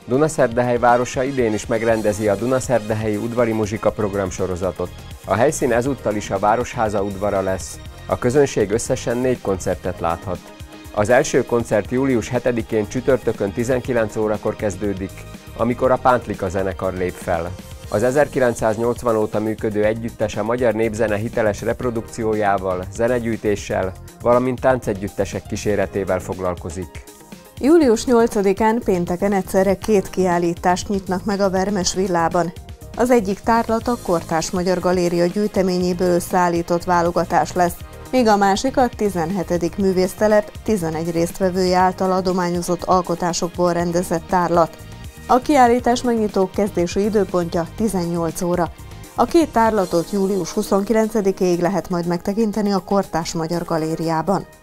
Dunaszerdehely városa idén is megrendezi a Dunaszerdehelyi Udvari Muzsika programsorozatot. A helyszín ezúttal is a Városháza udvara lesz. A közönség összesen 4 koncertet láthat. Az első koncert július 7-én csütörtökön 19 órakor kezdődik, amikor a Pántlika zenekar lép fel. Az 1980 óta működő együttes a magyar népzene hiteles reprodukciójával, zenegyűjtéssel, valamint táncegyüttesek kíséretével foglalkozik. Július 8-án pénteken egyszerre 2 kiállítást nyitnak meg a Vermes Villában. Az egyik tárlat a Kortárs Magyar Galéria gyűjteményéből összeállított válogatás lesz, míg a másik a 17. művésztelep 11 résztvevője által adományozott alkotásokból rendezett tárlat. A kiállítás megnyitó kezdési időpontja 18 óra. A 2 tárlatot július 29-ig lehet majd megtekinteni a Kortárs Magyar Galériában.